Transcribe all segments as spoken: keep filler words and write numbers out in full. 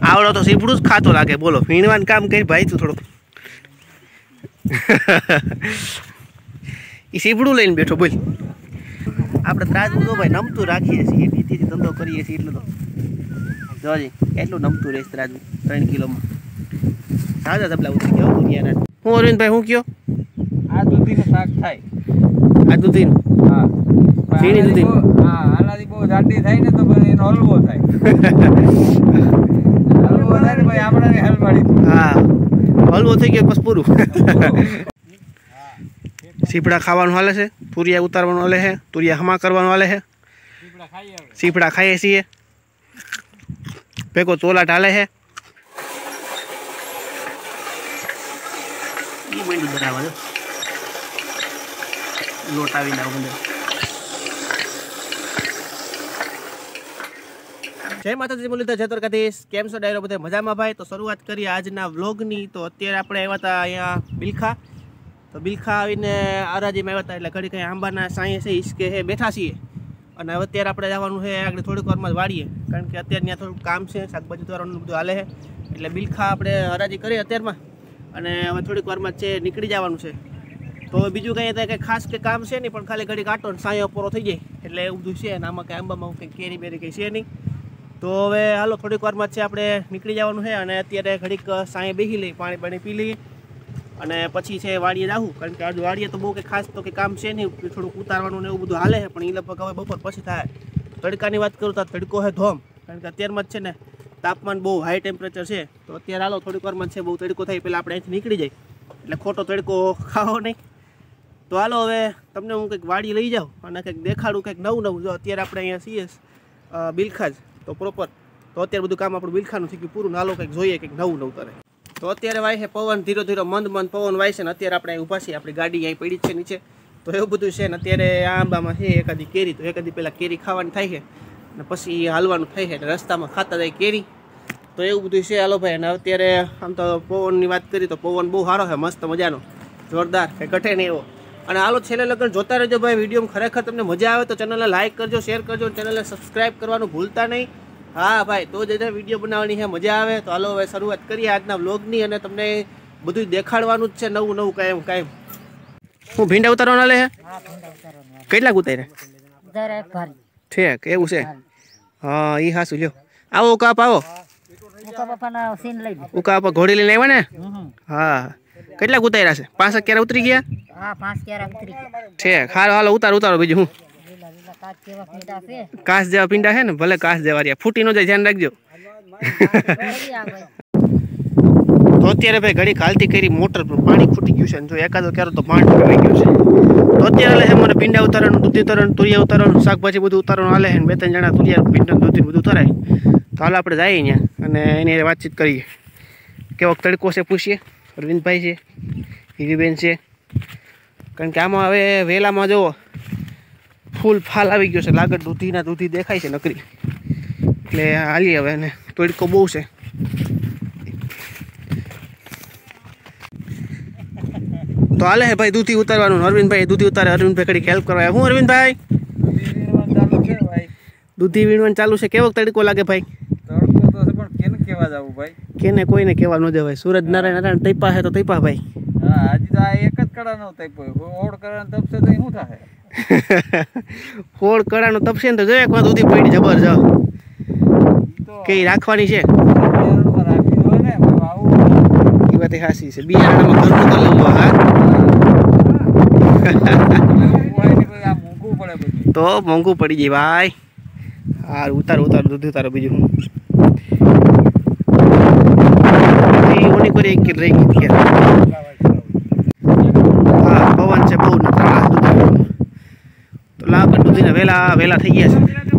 આવડો તો સીપડું જ ખાતો લાગે. બોલો વીણવાનું કામ કરી ભાઈ તું થોડું. એ સીપડું લઈને બેઠો બોલ. આપણે ત્રાજવું તો ભાઈ નમતું રાખીએ છીએ, નીતિથી ધંધો કરીએ છીએ એટલું તો જોજી એટલું નમતું રહેશે ત્રાજવું ત્રણ કિલોમાં. સાજા તબલા ઉતરી ગયો દુનિયાના. હું અરવિંદભાઈ હું કયો આ દૂધીનું શાક થાય. આ દૂધીનું હા ઝીણી દૂધી. હા આનાથી બહુ જાડી થાય ને તો પછી એનો હલવો થાય. હલવો થાય ને ભાઈ આપણાને હલવાડી. હા હલવો થઈ ગયો બસ પૂરું. સીપડા ખાવાનું હાલે છે, તુરિયા ઉતારવાનું હાલે છે, તુરિયા હમા કરવાનું હાલે છે. સીપડા ખાઈએ છીએ, ભેગો ચોલાટ હાલે છે. બરાબર લોટ આવી જાવ અંદર. જય માતાજી મુરલીધર જય દ્વારકાધીશ. કેમ છો ડાયરો બધા મજામાં ભાઈ? તો શરૂઆત કરીએ આજના વ્લોગની. તો અત્યારે આપણે આવ્યા હતા અહીંયા બિલખા. તો બિલખા આવીને આરાજીમાં આવ્યા હતા એટલે ઘડી કંઈ આંબાના સાંયે છે હિસકે છે બેઠા છીએ. અને હવે અત્યારે આપણે જવાનું છે આગળ થોડીક વારમાં જ વાળીએ, કારણ કે અત્યારે ત્યાં થોડુંક કામ છે, શાકભાજી તોરવાનું બધું હાલે છે. એટલે બિલખા આપણે હરાજી કરીએ અત્યારમાં, અને હવે થોડીક વારમાં જ છે નીકળી જવાનું છે. તો બીજું કંઈ કંઈ ખાસ કે કામ છે નહીં, પણ ખાલી ઘડી કાંટો ને સાંયો પૂરો થઈ જાય એટલે એવું બધું છે. અને આમાં કંઈ આંબામાં કંઈ કેરી બેરી કંઈ છે નહીં. તો હવે હાલો થોડીક વારમાં છે આપણે નીકળી જવાનું છે. અને અત્યારે ઘડીક સાંયે બેસી લઈ, પાણી પાણી પી લઈએ, અને પછી છે વાડીએ જાવું. કારણ કે આજે વાડીએ તો બહુ કંઈ ખાસ તો કંઈ કામ છે નહીં, થોડુંક ઉતારવાનું ને એવું બધું હાલે છે. પણ એ લગભગ હવે બપોર પછી થાય. તડકાની વાત કરું તો તડકો છે ધોમ, કારણ કે અત્યારમાં જ છે ને તાપમાન બહુ હાઈ ટેમ્પરેચર છે. તો અત્યારે હાલો થોડીક વારમાં છે બહુ તડકો થાય પહેલાં આપણે અહીંથી નીકળી જાય, એટલે ખોટો તડકો ખાવો નહીં. તો હાલો હવે તમને હું કંઈક વાડી લઈ જાઉં અને કંઈક દેખાડું કંઈક નવું નવું. જો અત્યારે આપણે અહીંયા છીએ બિલખા જ તો પ્રોપર. તો અત્યારે બધું કામ આપણું બિલખાનું થઈ ગયું પૂરું. હાલો કંઈક જોઈએ કંઈક નવું નવું કરે. તો અત્યારે વાય છે પવન, ધીરો ધીરો મંદ મંદ પવન વાય છે. ને અત્યારે આપણે ઊભા છીએ, આપણી ગાડી અહીં પડી છે નીચે. તો એવું બધું છે ને અત્યારે આ આંબામાં છે એકાદી કેરી. તો એકાદી પહેલાં કેરી ખાવાની થાય છે ને પછી હાલવાનું થાય છે, એટલે રસ્તામાં ખાતા જાય કેરી. તો એવું બધું છે. હાલો ભાઈ. અને અત્યારે આમ તો પવનની વાત કરી તો પવન બહુ સારો છે, મસ્ત મજાનો, જોરદાર, કંઈ ઘટે નહીં એવો. અને હાલો છેલ્લે લગન જોતા રહેજો ભાઈ. વિડીયો ખરેખર તમને મજા આવે તો ચેનલને લાઇક કરજો, શેર કરજો, ચેનલને સબસ્ક્રાઈબ કરવાનું ભૂલતા નહીં. હા ભાઈ, તો જ વિડીયો બનાવવાની છે મજા આવે. તો હાલો હવે શરૂઆત કરીએ આજના વ્લોગની, અને તમને બધું દેખાડવાનું જ છે નવું નવું કાયમ કાયમ. હું ભીંડા ઉતારવાના લે છે? કેટલાક ઉતાર્યા? ઠીક એવું છે. હા એ હાસું લ્યો. આવો કાપ આવો. ઉકા આપા ઘોડી લઈને આવ્યા ને? હા કેટલાક ઉતાર્યા છે? પાંચ ક્યારે ઉતરી ગયા? ઠીક હાલો હાલો ઉતારો ઉતારો. બીજું હું કાચ જેવા પીંડા છે ને, ભલે કાચ જેવા રહ્યા, ફૂટી ન જાય, ધ્યાન રાખજો. તો અત્યારે ભાઈ ઘડી હાલતી કરી મોટર પર પાણી ખૂટી ગયું છે, જો એકાદો ક્યારો તો પાણી પીવાઈ ગયું છે. તો અત્યારે હાલે છે મને પીંડા ઉતારવાનું, દૂધી ઉતારવાનું, તુરિયા ઉતારવાનું, શાકભાજી બધું ઉતારવાનું હાલે છે. બે ત્રણ જણા તુરિયા પીંડા દૂધી બધું ઉતારાય. તો હાલ આપણે જઈએ ત્યાં અને એની વાતચીત કરીએ. કેવો તડકો છે પૂછીએ. અરવિંદભાઈ છે, હીરીબેન છે. કારણ કે આમાં હવે વેલામાં જુઓ ફૂલ ફાલ આવી ગયો છે, લાગત દૂધીના દૂધી દેખાય છે નકરી. એટલે હાલીએ હવે, ને તડકો બહુ છે. તો હાલે હે ભાઈ દૂધી ઉતારવાનું. અરવિંદભાઈ દૂધી ઉતારે, અરવિંદભાઈ કડીક હેલ્પ કરવા. હું અરવિંદભાઈ દૂધી વીણવાનું ચાલુ છે. કેવો તડકો લાગે ભાઈ? કેને કોઈને કહેવા ન જવાય. સૂરજ નારાયણ નારાયણ તૈપા છે તો તૈપા ભાઈ. ફોડ કડાનો તપશે ને તો જોઈએ કોઈ દૂધી પડી જબર જ કઈ રાખવાની છે. એ વાત હાસી છે. બિયારણામાં ઘરનું કરી લેવું. હા તો મોંઘું પડી જાય ભાઈ. હા ઉતારો ઉતારો દૂધી ઉતારો. બીજું હું ઓની કરી એક રહી ગઈ. હા પવન છે બહુ. તો લાકડ દૂધીને વહેલા વહેલા થઈ ગયા છે.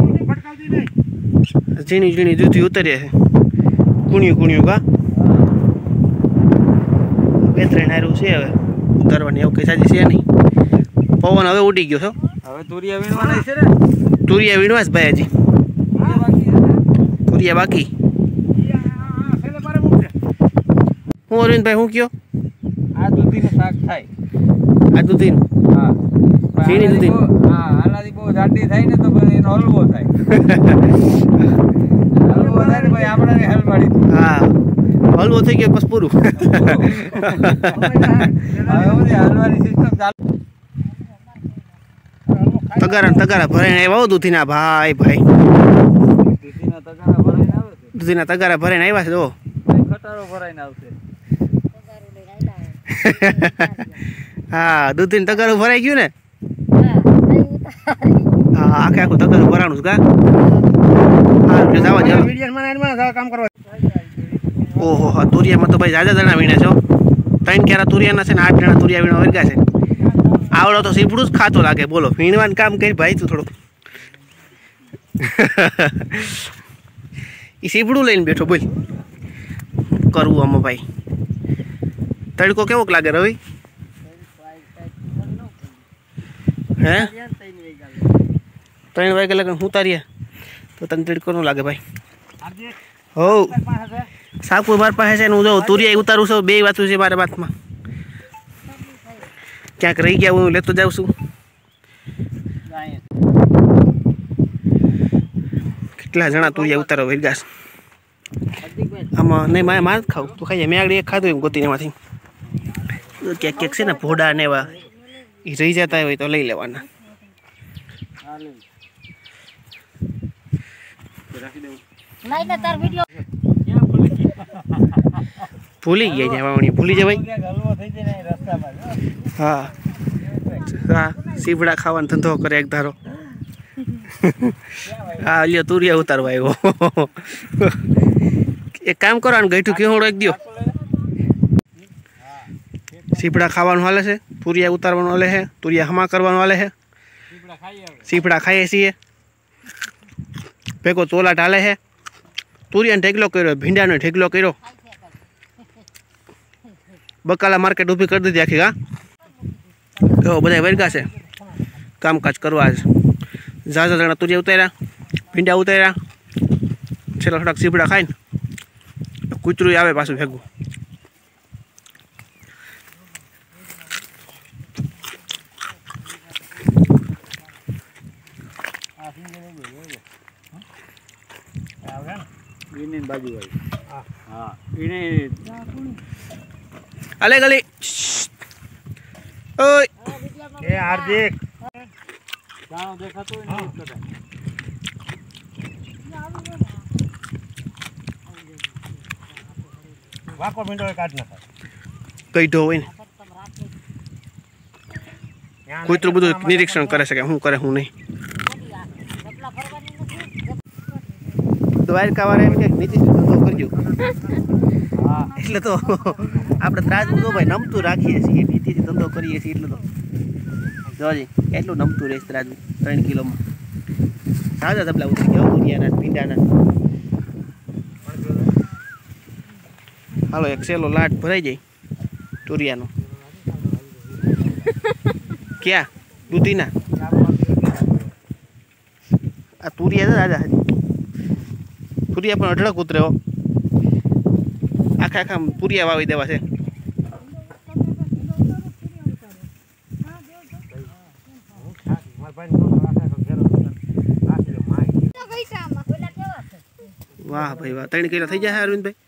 ઝીણી ઝીણી દૂધી ઉતરીએ છે, કુણ્યું કુણ્યું. કા બે ત્રણ હારું છે હવે ઉતારવાની, એવું કંઈ સાજી છે નહીં. પવન હવે ઉડી ગયો છો. હવે તુરિયા વીણવાના છે ને? તુરિયા વીણવા જ ભાઈ, હજી તુરિયા બાકી. હું અરવિંદભાઈ હું કયો? આ દૂધીનું શાક થાય. આ દૂધીનું? હા ઝીણી દૂધીનું. હા આનાથી બહુ જાડી થાય ને તો પછી એનો હલવો થાય. હલવો થાય ને ભાઈ આપણે હલવાડી દીધું. હા હલવો થઈ ગયો બસ પૂરું. હવે બધી હલવાની સિસ્ટમ ચાલુ. તગારા ને તગારા ભરાઈને આવ્યા હો દૂધીના ભાઈ ભાઈ. દૂધીના તગારા ભરાઈને આવે છે. દૂધીના તગારા ભરાઈને આવ્યા છે જો. ભાઈ ખટારો ભરાઈને આવશે. હા દૂધીનું તગારું ભરાઈ ગયું ને. હા આખે આખું તગારું ભરાણું છે કા. હા જો જાવા ચાલો કામ કરવા. ઓહો હા તુરિયામાં તો ભાઈ જાજા જણા વીણે છો. ત્રણ ક્યારા તુરિયાના છે ને આઠ જણા તુરિયા વીણવા વર્ગા છે. આવડો તો સીપડું જ ખાતો લાગે બોલો. વીણવાનું કામ કરી ભાઈ તું થોડું. એ સીપડું લઈને બેઠો બોલ. કરવું આમાં ભાઈ. તડકો કેવોક લાગે રવિ? હે ત્રણ વાગે લગન હું તારીએ તો તને તડકો ન લાગે ભાઈ. હો સાકુર માર પાસે છે ને હું જો તુરિયા ઉતારું છું બે વાતું છે મારા બાથમાં. ક્યાંક રહી ગયા હું લેતો જાઉં છું. કેટલા જણા તુરિયા ઉતારો વિરગાસ આમાં નહીં મારે માર જ ખાવું તું ખાઈ મેં આગળ એક ખાધું એમ ગોતીને એમાંથી ક્યાંક ક્યાંક છે ને ભોડા ને એવા એ રહી જતા હોય તો લઈ લેવાના. ભૂલી ગયા છે વાવણી ભૂલી જવાય. હા હા સીવડા ખાવાનો ધંધો કરે એક ધારો. હા લ્યો તુરિયા ઉતારવા આવ્યો. એક કામ કરવાનું ગઈઠું કેવડો એક દો સીપડા ખાવાનું હાલે છે તુરિયા ઉતારવાનું હાલે છે તુરિયા હમા કરવાનું હાલે છે. સીપડા ખાઈએ છીએ ભેગો તોલાટ હાલે છે. તુરિયાનો ઢેકલો કર્યો ભીંડાનો ઢેકલો કર્યો. બકાલા માર્કેટ ઊભી કરી દીધી આખી. હા એવો બધા વર્ગા છે કામકાજ કરવા જ. ઝાઝા જણા તુરિયા ઉતાર્યા ભીંડા ઉતાર્યા છેલ્લા થોડાક સીપડા ખાઈને કૂતરું આવે પાછું ભેગું. અલે ગલી ઓય એ હાર્દિક જાણો દેખાતું હોય ને કદાચ વાકો ભીંડો કાઢ નાખે કઈઢો હોય ને કૂતરું બધું નિરીક્ષણ કરે છે કે શું કરે શું નહીં. દ્વારકા વાળા એમ કે નીતિશ ધંધો કરજો. હા એટલે તો આપણે ત્રાજવું તો ભાઈ નમતું રાખીએ છીએ નીતિથી ધંધો કરીએ છીએ એટલે તો જોજી એટલું નમતું રહેશે ત્રાજવું ત્રણ કિલોમાં. સાજા તબલા ઉતરી ગયા તુરિયાના ભીંડાના. હાલો એક સેલો લાટ ભરાઈ જાય તુરિયાનો. ક્યાં દૂધીના આ તુરિયા છે દાદા હજી તુરિયા પણ અઢળક ઉતરે હો. આખા આખા તુરિયા વાવી દેવા છે. વાહ ભાઈ વાહ ત્રણ કિલો થઈ જાય અરવિંદભાઈ.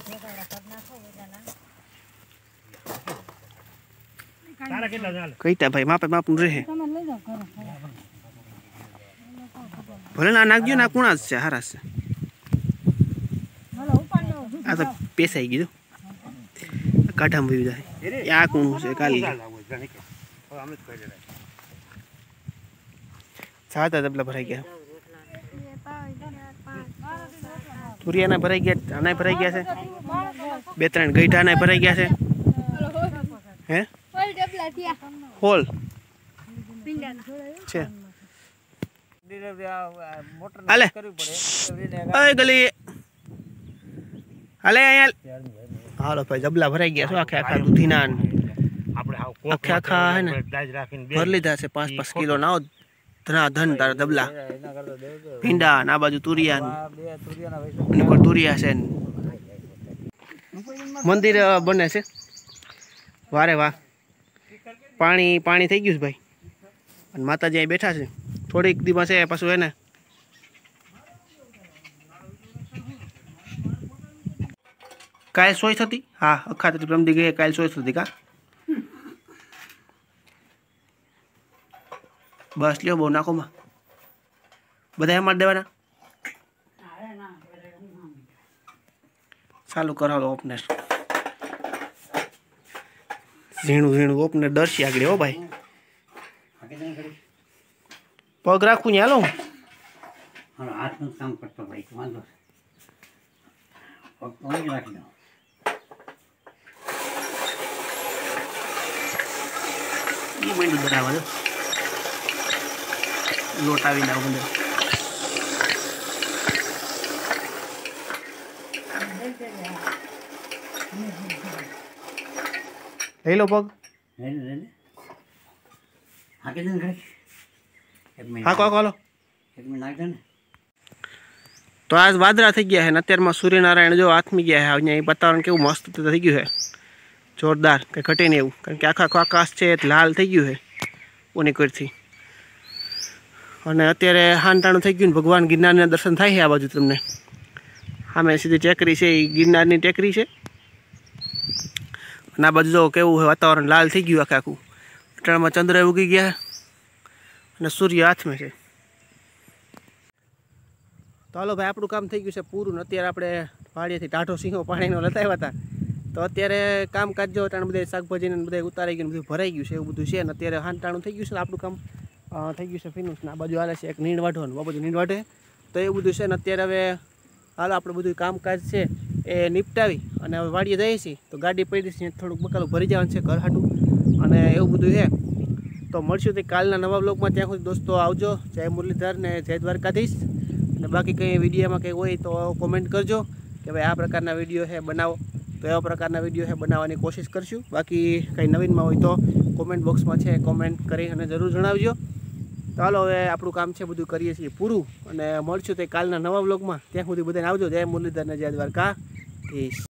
કઈતા ભાઈ માપે માપનું રહે ભલે ના નાખજો ને આ કુણા જ છે હારા છે. આ તો પેસાઈ ગયું કાઢામાં વયું જાય. આ કુણું છે કાલી સાતા તબલા ભરાઈ ગયા. તુરિયાના ભરાઈ ગયા આના ભરાઈ ગયા છે. બે ત્રણ ગઈઠાના ભરાઈ ગયા છે. હે હોલ છે હાલે અય ગલી હાલે અહીંયા હાલો ભાઈ જબલા ભરાઈ ગયા છો આખે આખા દૂધીના આખે આખા હે ને ભર લીધા છે પાંચ પાંચ કિલો ના ધના ધન તારા દબલા ભીંડા આ બાજુ તુરિયા ને કોઈ તુરિયા છે. મંદિર બને છે વારે વાહ પાણી પાણી થઈ ગયું છે ભાઈ અને માતાજી અહીં બેઠા છે થોડીક દિવસ છે પાછું એને કાલ સોય થતી હા અખાતરી પ્રમદી ગઈ કાલ સોય થતી કા બસ લ્યો બહુ નાખોમાં બધા એમાં દેવાના ચાલુ કરાવો ઓપનર ઝીણું ઝીણું ઓપનર દર્શી આગળ હો ભાઈ પગ રાખું ને હાલો હાથનું કામ કરતો ભાઈ વાંધો પગ તો અહીં રાખી દો એ મંડું બનાવવા દો લોટ આવી દાવ બધે લઈ લો પગ હાકી દે ને ઘડી એક મિનિટ હાકો હાકો હાલો એક મિનિટ નાખ દે ને તો આજ વાદળા થઈ ગયા છે ને અત્યારમાં સૂર્યનારાયણ જો આથમી ગયા છે અહીંયા વાતાવરણ કેવું મસ્ત થઈ ગયું છે જોરદાર કંઈ ઘટે નહીં એવું કારણ કે આખા આખું આકાશ છે લાલ થઈ ગયું છે ઓનીકોરથી અને અત્યારે હાનટાણું થઈ ગયું ને ભગવાન ગિરનારના દર્શન થાય છે આ બાજુ તમને સામે સીધી ટેકરી છે એ ગિરનારની ટેકરી છે અને આ બાજુ જો કેવું છે વાતાવરણ લાલ થઈ ગયું આખે આખું અટાણામાં ચંદ્ર ઉગી ગયા અને સૂર્ય હાથમાં છે તો હાલો ભાઈ આપણું કામ થઈ ગયું છે પૂરું ને અત્યારે આપણે વાડીએથી ટાઢો સિંહો પાણીનો લતા આવ્યા હતા તો અત્યારે કામકાજ જો અટાણે બધા શાકભાજીને બધા ઉતારી ગયું બધું ભરાઈ ગયું છે એવું બધું છે ને અત્યારે હાનટાણું થઈ ગયું છે આપણું કામ થઈ ગયું છે ફિનિશ ને આ બાજુ હાલે છે એક નીણ વાઢવાનું આ બાજુ નીણ વાઢે તો એવું બધું છે ને અત્યારે હવે હાલો આપણે બધું કામકાજ છે એ નિપટાવી અને હવે વાડીએ જઈએ છીએ તો ગાડી પડી છે થોડુંક બકાલું ભરી જવાનું છે ઘર હાટું અને એવું બધું છે તો મળશું તે કાલના નવા બ્લોગમાં ત્યાં સુધી દોસ્તો આવજો જય મુરલીધર ને જય દ્વારકાધીશ અને બાકી કંઈ વિડીયોમાં કંઈ હોય તો કોમેન્ટ કરજો કે ભાઈ આ પ્રકારના વિડીયો છે બનાવો તો એવા પ્રકારના વિડીયો છે બનાવવાની કોશિશ કરશું બાકી કંઈ નવીનમાં હોય તો કોમેન્ટ બોક્સમાં છે કોમેન્ટ કરી અને જરૂર જણાવજો ચાલો હવે આપણું કામ છે બધું કરીએ છીએ પૂરું અને મળશું તે કાલના નવા બ્લોગમાં ત્યાં સુધી બધાને આવજો જય મુરલીધર ને જય દ્વારકાધીશ